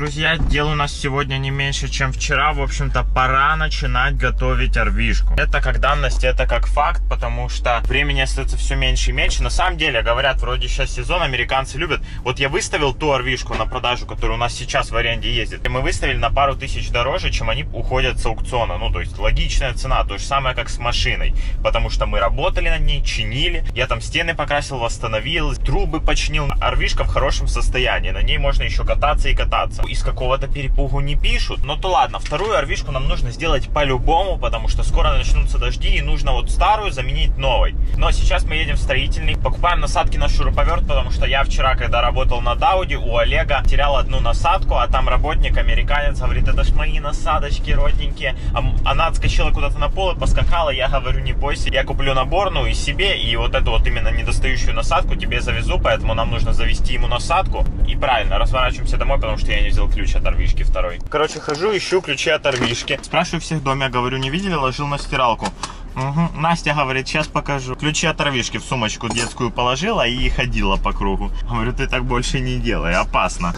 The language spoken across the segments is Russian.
друзья, дел у нас сегодня не меньше, чем вчера. В общем-то, пора начинать готовить орвишку. Это как данность, это как факт, потому что времени остается все меньше и меньше. На самом деле, говорят, вроде сейчас сезон, американцы любят. Вот я выставил ту орвишку на продажу, которая у нас сейчас в аренде ездит. И мы выставили на пару тысяч дороже, чем они уходят с аукциона. Ну, то есть, логичная цена, то же самое, как с машиной. Потому что мы работали над ней, чинили. Я там стены покрасил, восстановил, трубы починил. Орвишка в хорошем состоянии. На ней можно еще кататься и кататься. Из какого-то перепугу не пишут. Но то ладно, вторую орвишку нам нужно сделать по-любому, потому что скоро начнутся дожди и нужно вот старую заменить новой. Но сейчас мы едем в строительный, покупаем насадки на шуруповерт, потому что я вчера, когда работал на Дауди, у Олега терял одну насадку, а там работник, американец, говорит, это ж мои насадочки родненькие. Она отскочила куда-то на пол и поскакала. Я говорю, не бойся, я куплю наборную и себе, и вот эту вот именно недостающую насадку тебе завезу, поэтому нам нужно завести ему насадку. И правильно, разворачиваемся домой, потому что я не взял ключ от орвишки второй. Короче, хожу, ищу ключи от орвишки. Спрашиваю всех в доме, говорю, не видели, ложил на стиралку. Угу. Настя говорит, сейчас покажу. Ключи от орвишки в сумочку детскую положила и ходила по кругу. Говорю, ты так больше не делай, опасно.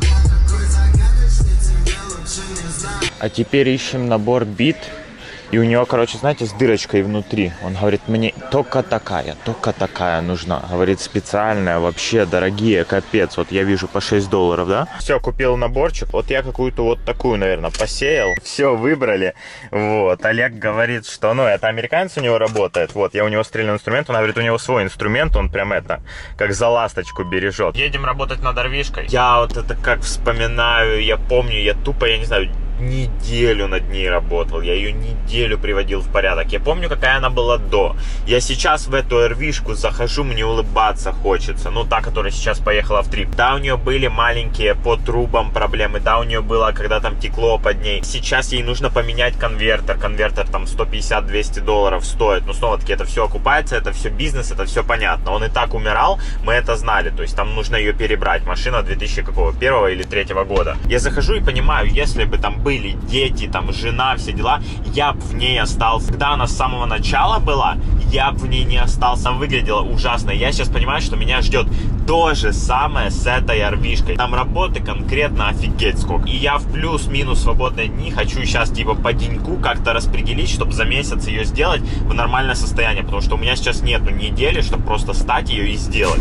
А теперь ищем набор бит. И у него, короче, знаете, с дырочкой внутри. Он говорит, мне только такая нужна. Говорит, специальная, вообще дорогие, капец. Вот я вижу по $6, да? Все, купил наборчик. Вот я какую-то вот такую, наверное, посеял. Все, выбрали. Вот. Олег говорит, что, ну, это американец у него работает. Вот, я у него стрелял инструмент. Он говорит, у него свой инструмент. Он прям это, как за ласточку бережет. Едем работать над орвишкой. Я вот это как вспоминаю, я помню, я тупо, я не знаю, неделю над ней работал, я ее неделю приводил в порядок. Я помню, какая она была до. Я сейчас в эту орвишку захожу, мне улыбаться хочется. Ну, та, которая сейчас поехала в трип. Да, у нее были маленькие по трубам проблемы, да, у нее было, когда там текло под ней. Сейчас ей нужно поменять конвертер. Конвертер там $150-200 стоит. Но снова-таки это все окупается, это все бизнес, это все понятно. Он и так умирал, мы это знали. То есть там нужно ее перебрать. Машина 2001 или 2003 года. Я захожу и понимаю, если бы там были дети, там жена, все дела, я бы в ней остался. Когда она с самого начала была, я бы в ней не остался. Она выглядела ужасно. Я сейчас понимаю, что меня ждет то же самое с этой орвишкой. Там работы конкретно офигеть сколько. И я в плюс-минус свободные дни хочу сейчас типа по деньку как-то распределить, чтобы за месяц ее сделать в нормальное состояние. Потому что у меня сейчас нету недели, чтобы просто стать ее и сделать.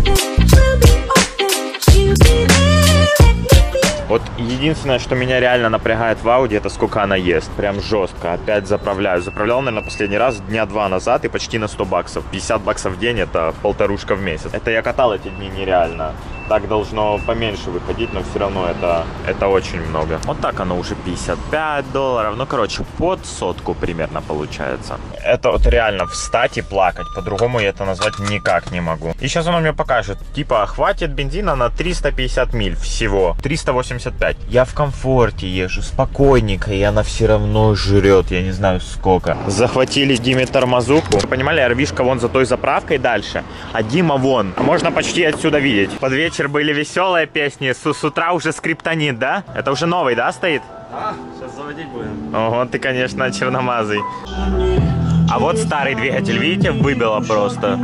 Вот единственное, что меня реально напрягает в Audi, это сколько она ест. Прям жестко. Опять заправляю. Заправлял, наверное, последний раз дня 2 назад и почти на $100. $50 в день, это полторушка в месяц. Это я катал эти дни нереально. Так должно поменьше выходить, но все равно это очень много. Вот так оно уже $55. Ну, короче, под 100 примерно получается. Это вот реально встать и плакать. По-другому я это назвать никак не могу. И сейчас он мне покажет. Типа, хватит бензина на 350 миль всего. 385. Я в комфорте езжу, спокойненько, и она все равно жрет. Я не знаю сколько. Захватили Диме тормозуху. Вы понимали, орвишка вон за той заправкой дальше. А Дима вон. Можно почти отсюда видеть. Под вечер были веселые песни. С утра уже скриптонит, да? Это уже новый, да, стоит? Да, сейчас заводить будем. Ого, ты, конечно, черномазый. А вот старый двигатель, видите, выбило просто.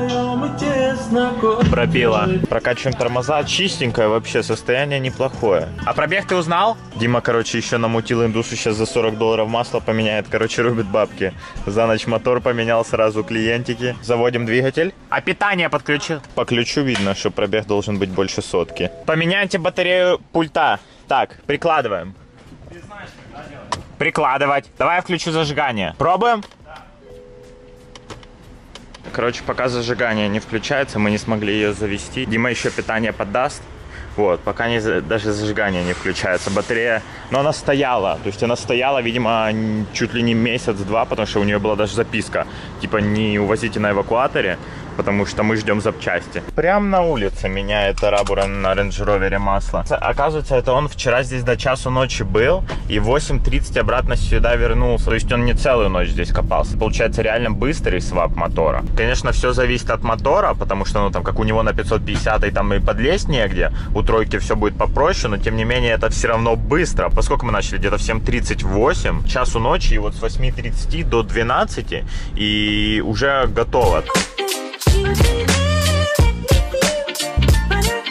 Пропила. Прокачиваем тормоза. Чистенькое вообще, состояние неплохое. А пробег ты узнал? Дима, короче, еще намутил индусу, сейчас за $40 масло поменяет. Короче, рубит бабки. За ночь мотор поменял, сразу клиентики. Заводим двигатель. А питание подключил? По ключу видно, что пробег должен быть больше 100. Поменяйте батарею пульта. Так, прикладываем. Ты знаешь, когда делать? Прикладывать. Давай я включу зажигание. Пробуем? Короче, пока зажигание не включается, мы не смогли ее завести. Дима еще питание поддаст. Вот, пока даже зажигание не включается. Батарея, но она стояла. То есть она стояла, видимо, чуть ли не месяц-два, потому что у нее была даже записка. Типа, не увозите на эвакуаторе, потому что мы ждем запчасти. Прямо на улице меняет арабура на Range Rover масло. Оказывается, это он вчера здесь до часу ночи был и в 8:30 обратно сюда вернулся. То есть он не целую ночь здесь копался. Получается реально быстрый свап мотора. Конечно, все зависит от мотора, потому что, ну, там, как у него на 550 и там и подлезть негде. У тройки все будет попроще, но тем не менее это все равно быстро. Поскольку мы начали где-то в 7:38, часу ночи, и вот с 8:30 до 12 и уже готово.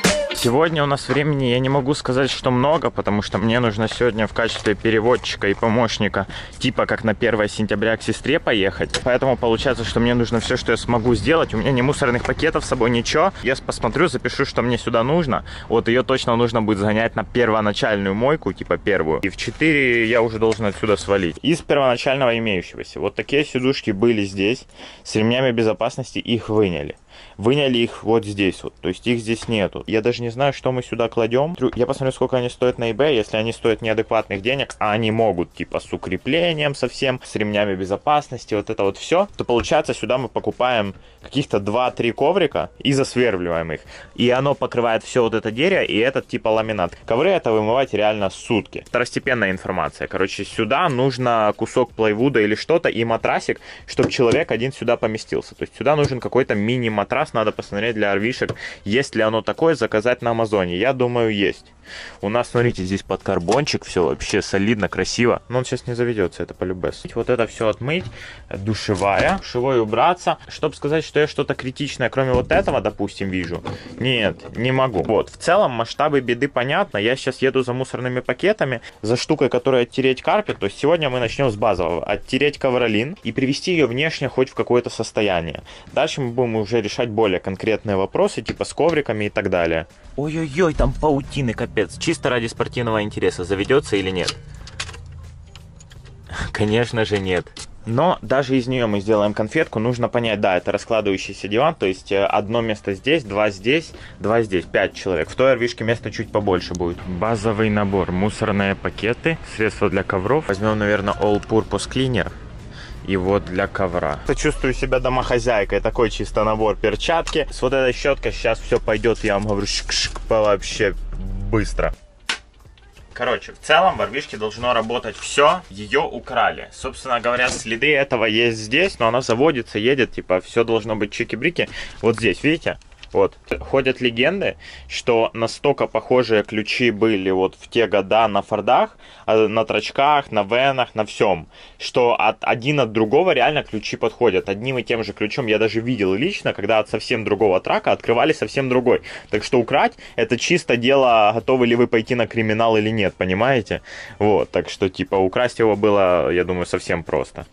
Сегодня у нас времени, я не могу сказать, что много, потому что мне нужно сегодня в качестве переводчика и помощника, типа как на 1 сентября к сестре поехать. Поэтому получается, что мне нужно все, что я смогу сделать. У меня не мусорных пакетов с собой, ничего. Я посмотрю, запишу, что мне сюда нужно. Вот ее точно нужно будет загонять на первоначальную мойку, типа первую. И в 4 я уже должен отсюда свалить. Из первоначального имеющегося. Вот такие сидушки были здесь. С ремнями безопасности их выняли. Выняли их вот здесь вот, то есть их здесь нету. Я даже не знаю, что мы сюда кладем. Я посмотрю, сколько они стоят на eBay. Если они стоят неадекватных денег, а они могут, типа, с укреплением совсем, с ремнями безопасности, вот это вот все, то получается, сюда мы покупаем каких-то 2-3 коврика и засвервливаем их. И оно покрывает все вот это дерево и этот типа ламинат. Ковры это вымывать реально сутки. Второстепенная информация. Короче, сюда нужно кусок плейвуда или что-то и матрасик, чтобы человек один сюда поместился. То есть сюда нужен какой-то мини-матрас. Надо посмотреть для RV-шек, есть ли оно такое, заказать на Амазоне. Я думаю, есть. У нас, смотрите, здесь под карбончик, все вообще солидно, красиво. Но он сейчас не заведется, это полюбес. Вот это все отмыть, душевая, душевой убраться. Чтобы сказать, что я что-то критичное, кроме вот этого, допустим, вижу, нет, не могу. Вот, в целом масштабы беды понятно. Я сейчас еду за мусорными пакетами, за штукой, которая оттереть карпет. То есть сегодня мы начнем с базового. Оттереть ковролин и привести ее внешне хоть в какое-то состояние. Дальше мы будем уже решать более конкретные вопросы, типа с ковриками и так далее. Ой-ой-ой, там паутины, капец. Чисто ради спортивного интереса, заведется или нет? Конечно же нет. Но даже из нее мы сделаем конфетку. Нужно понять, да, это раскладывающийся диван. То есть одно место здесь, два здесь, 5 человек. В той RV-шке место чуть побольше будет. Базовый набор. Мусорные пакеты, средства для ковров. Возьмем, наверное, All Purpose Cleaner. И вот для ковра. Я чувствую себя домохозяйкой. Такой чисто набор. Перчатки. С вот этой щеткой сейчас все пойдет, я вам говорю, шик-шик, вообще быстро. Короче, в целом в RV-шке должно работать все. Ее украли. Собственно говоря, следы этого есть здесь, но она заводится, едет, типа, все должно быть чики-брики. Вот здесь, видите? Вот. Ходят легенды, что настолько похожие ключи были вот в те года на Фордах, на трачках, на венах, на всем, что один от другого реально ключи подходят. Одним и тем же ключом я даже видел лично, когда от совсем другого трака открывали совсем другой. Так что украть это чисто дело, готовы ли вы пойти на криминал или нет, понимаете? Вот, так что типа украсть его было, я думаю, совсем просто.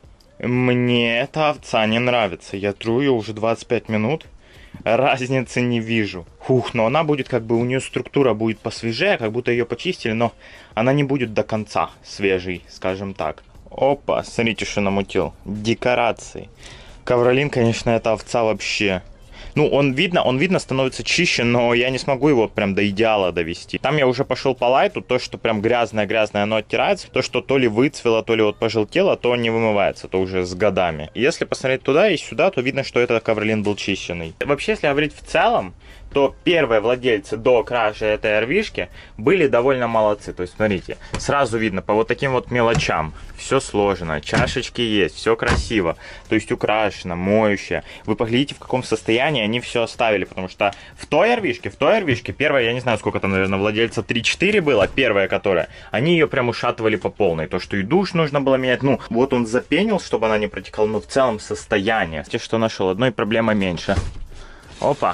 Мне эта овца не нравится, я тру ее уже 25 минут. Разницы не вижу. Хух, но она будет как бы, у нее структура будет посвежее, как будто ее почистили, но она не будет до конца свежей, скажем так. Опа, смотрите, что намутил. Декорации. Ковролин, конечно, это овца вообще. Ну, он видно становится чище, но я не смогу его прям до идеала довести. Там я уже пошел по лайту, то, что прям грязное-грязное, оно оттирается. То, что то ли выцвело, то ли вот пожелтело, то не вымывается, то уже с годами. Если посмотреть туда и сюда, то видно, что этот ковролин был чищенный. Вообще, если говорить в целом, то первые владельцы до кражи этой RV-шки были довольно молодцы. То есть, смотрите, сразу видно по вот таким вот мелочам. Все сложено, чашечки есть, все красиво. То есть украшено, моющее. Вы поглядите, в каком состоянии они все оставили. Потому что в той RV-шке, первая, я не знаю, сколько там, наверное, владельца 3-4 было, первая которая, они ее прям ушатывали по полной. То, что и душ нужно было менять. Ну, вот он запенил, чтобы она не протекала, но в целом состояние. Знаете, что нашел? Одной проблемы меньше. Опа.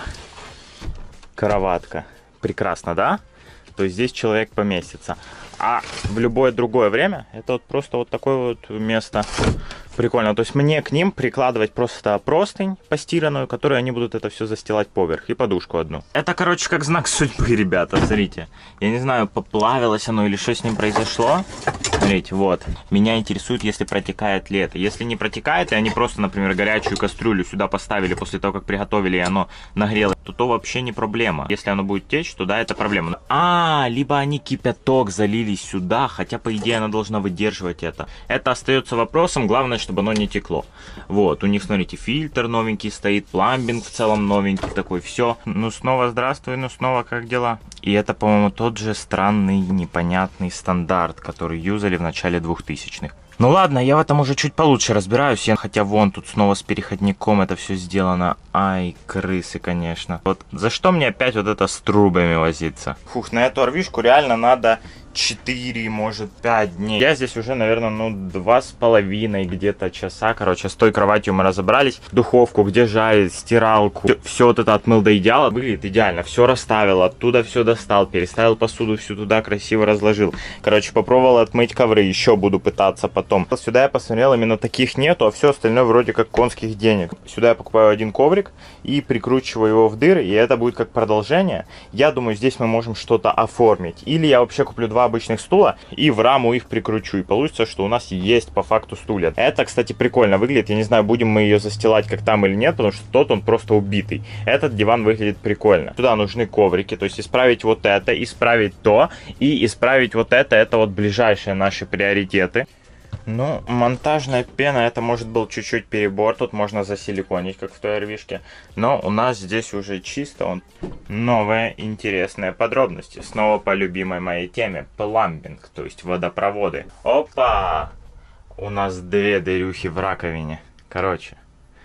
Кроватка. Прекрасно, да? То есть здесь человек поместится. А в любое другое время это вот просто вот такое вот место. Прикольно. То есть мне к ним прикладывать просто простынь постиранную, которую они будут это все застилать поверх. И подушку одну. Это, короче, как знак судьбы, ребята. Смотрите. Я не знаю, поплавилось оно или что с ним произошло. Смотрите, вот. Меня интересует, если протекает ли это. Если не протекает, и они просто, например, горячую кастрюлю сюда поставили после того, как приготовили, и оно нагрелось, то вообще не проблема. Если оно будет течь, то да, это проблема. Либо они кипяток залили сюда, хотя, по идее, она должна выдерживать это. Это остается вопросом. Главное, чтобы оно не текло. Вот, у них, смотрите, фильтр новенький стоит, пламбинг в целом новенький такой, все. Ну, снова здравствуй, ну, снова как дела? И это, по-моему, тот же странный, непонятный стандарт, который юзали в начале 2000-х. Ну ладно, я в этом уже чуть получше разбираюсь, хотя вон тут снова с переходником это все сделано. Ай, крысы, конечно. Вот за что мне опять вот это с трубами возиться? Фух, на эту RV-шку реально надо 4, может 5 дней. Я здесь уже, наверное, ну 2,5 где-то часа. Короче, с той кроватью мы разобрались. Духовку, где жарить, стиралку. Все вот это отмыл до идеала. Выглядит идеально. Все расставил, оттуда все достал. Переставил посуду всю туда, красиво разложил. Короче, попробовал отмыть ковры. Еще буду пытаться потом. Сюда я посмотрел, именно таких нету, а все остальное вроде как конских денег. Сюда я покупаю один коврик и прикручиваю его в дыры. И это будет как продолжение. Я думаю, здесь мы можем что-то оформить. Или я вообще куплю 2 обычных стула и в раму их прикручу. И получится, что у нас есть по факту стулья. Это, кстати, прикольно выглядит. Я не знаю, будем мы ее застилать как там или нет, потому что тот он просто убитый. Этот диван выглядит прикольно. Туда нужны коврики, то есть исправить вот это, исправить то и исправить вот это. Это вот ближайшие наши приоритеты. Ну, монтажная пена, это может был чуть-чуть перебор. Тут можно засиликонить, как в той рвишке. Но у нас здесь уже чисто. Новые интересные подробности. Снова по любимой моей теме. Пламбинг, то есть водопроводы. Опа! У нас 2 дырюхи в раковине. Короче.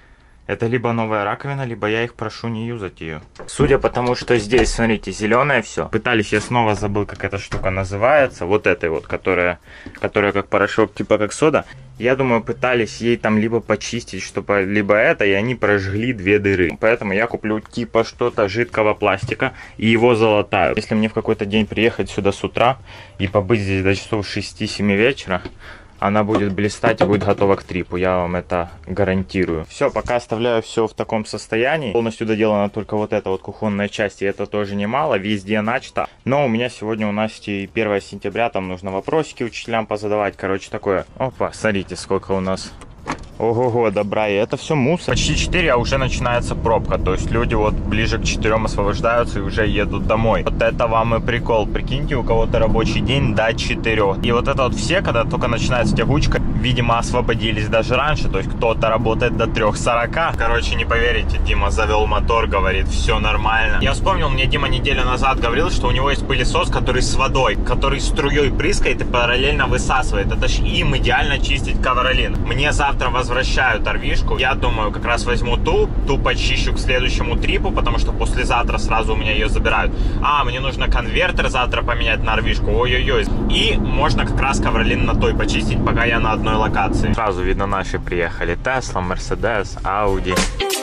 Это либо новая раковина, либо я их прошу не юзать ее. Судя по тому, что здесь, смотрите, зеленое все. Пытались, я снова забыл, как эта штука называется. Вот этой вот, которая как порошок, типа как сода. Я думаю, пытались ей там либо почистить, чтобы либо это, и они прожгли 2 дыры. Поэтому я куплю типа что-то жидкого пластика и его залатаю. Если мне в какой-то день приехать сюда с утра и побыть здесь до часов 6-7 вечера, она будет блистать и будет готова к трипу, я вам это гарантирую. Все, пока оставляю все в таком состоянии. Полностью доделана только вот эта вот кухонная часть, и это тоже немало, везде начато. Но у меня сегодня у Насти 1 сентября, там нужно вопросики учителям позадавать, короче, такое. Опа, смотрите, сколько у нас... Ого-го, добра, и это все мусор. Почти 4, а уже начинается пробка. То есть люди вот ближе к 4 освобождаются и уже едут домой. Вот это вам и прикол. Прикиньте, у кого-то рабочий день до 4. И вот это вот все, когда только начинается тягучка, видимо, освободились даже раньше. То есть кто-то работает до 3:40. Короче, не поверите, Дима завел мотор, говорит, все нормально. Я вспомнил, мне Дима неделю назад говорил, что у него есть пылесос, который с водой, который струей прыскает и параллельно высасывает. Это ж им идеально чистить ковролин. Мне завтра возвращают орвишку. Я думаю, как раз возьму ту почищу к следующему трипу, потому что послезавтра сразу у меня ее забирают. А, мне нужно конвертер завтра поменять на орвишку. Ой-ой-ой. И можно как раз ковролин на той почистить, пока я на одной локации. Сразу видно, наши приехали. Tesla, Mercedes, Audi.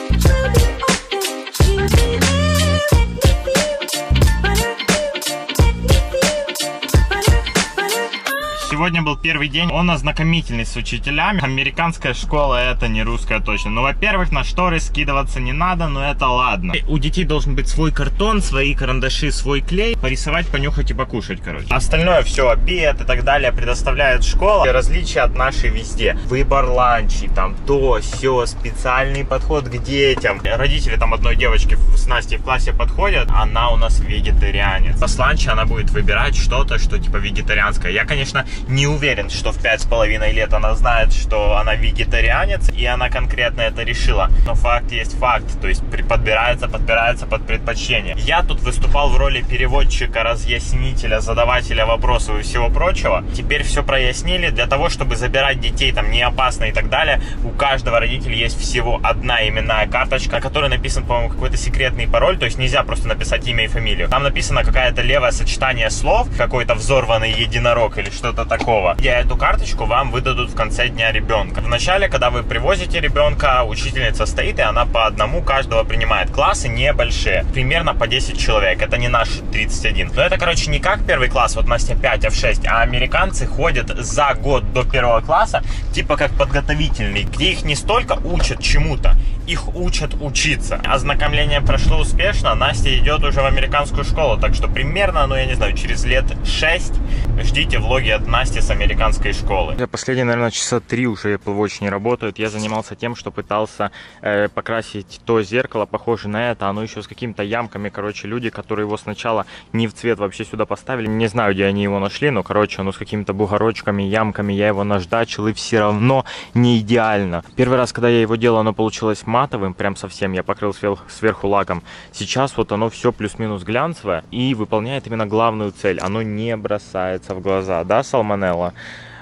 Сегодня был первый день, он ознакомительный с учителями. Американская школа, это не русская точно. Ну, во-первых, на шторы скидываться не надо, но это ладно. У детей должен быть свой картон, свои карандаши, свой клей. Порисовать, понюхать и покушать, короче. Остальное все, обед и так далее предоставляет школа. Различия от нашей везде. Выбор ланчей, там то, все, специальный подход к детям. Родители там одной девочки с Настей в классе подходят, она у нас вегетарианец. С ланча она будет выбирать что-то, что типа вегетарианское. Я, конечно, не уверен, что в 5,5 лет она знает, что она вегетарианец, и она конкретно это решила. Но факт есть факт, то есть подбирается под предпочтение. Я тут выступал в роли переводчика, разъяснителя, задавателя вопросов и всего прочего. Теперь все прояснили. Для того, чтобы забирать детей там не опасно и так далее, у каждого родителя есть всего одна именная карточка, на которой написан, по-моему, какой-то секретный пароль, то есть нельзя просто написать имя и фамилию. Там написано какое-то левое сочетание слов, какой-то взорванный единорог или что-то такого. И эту карточку вам выдадут в конце дня ребенка. Вначале, когда вы привозите ребенка, учительница стоит, и она по одному каждого принимает. Классы небольшие, примерно по 10 человек. Это не наши 31. Но это, короче, не как первый класс, вот Настя 5, а в 6, а американцы ходят за год до 1 класса, типа как подготовительный, где их не столько учат чему-то, их учат учиться. Ознакомление прошло успешно, Настя идет уже в американскую школу, так что примерно, ну я не знаю, через лет 6 ждите влоги от Насти с американской школы. Я последние, наверное, часа 3 уже Apple Watch не работает. Я занимался тем, что пытался покрасить то зеркало, похоже на это. Оно еще с какими-то ямками. Короче, люди, которые его сначала не в цвет вообще сюда поставили. Не знаю, где они его нашли, но, короче, оно с какими-то бугорочками, ямками. Я его наждачил, и все равно не идеально. Первый раз, когда я его делал, оно получилось матовым, прям совсем. Я покрыл сверху лаком. Сейчас вот оно все плюс-минус глянцевое и выполняет именно главную цель. Оно не бросается в глаза. Да, Салмонелла?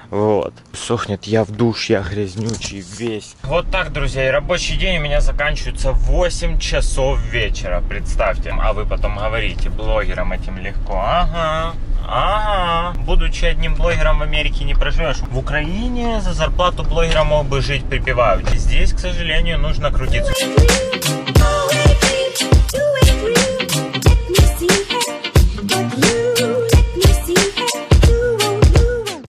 Вот. Сохнет, я в душ, я грязнючий весь. Вот так, друзья, и рабочий день у меня заканчивается в 8 часов вечера, представьте. А вы потом говорите, блогерам этим легко. Ага. Ага. Будучи одним блогером в Америке не проживешь. В Украине за зарплату блогера мог бы жить припеваючи. Здесь, к сожалению, нужно крутиться.